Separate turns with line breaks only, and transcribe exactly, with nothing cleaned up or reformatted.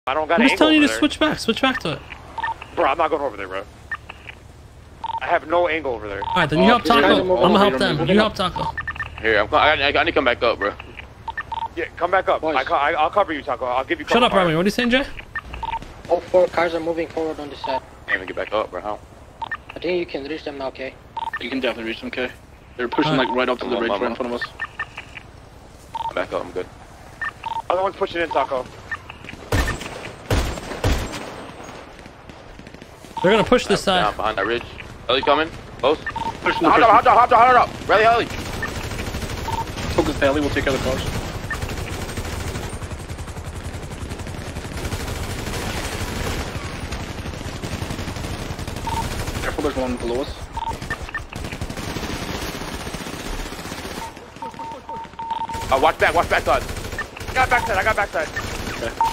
I don't got
I'm
an
just
angle
telling you to
over there.
switch back. Switch back to it.
Bro, I'm not going over there, bro. I have no angle over there.
Alright, then you
Oh,
help
these guys
Taco.
are
I'm
moving
gonna
over
help
here,
them.
moving
You
up.
help Taco.
Here, I'm, I, I, I need to come back up, bro.
Yeah, come back up.
Boys.
I, co- I, I'll cover you, Taco. I'll give you cover.
Shut up,
fire.
Remy. What are you saying, Jay?
All four cars are moving forward on this side.
I can't even get back up, bro. How?
I think you can reach them now, okay?
You can definitely reach them, okay? They're pushing
Alright.
like right up to the
I'm
ridge
on,
right
I'm
in front of us.
I'm back up, I'm good.
Other one's pushing in, Taco.
They're gonna push this
Down
side.
behind that ridge. Heli coming. Close.
Pushing the
Hot
pushing.
up, hot up, hot up, hot up. Rally Heli.
Focus the heli, we'll take out the cars. Careful, there's one below us.
Uh, watch back, watch back, God. I got backside, I got backside.
Okay.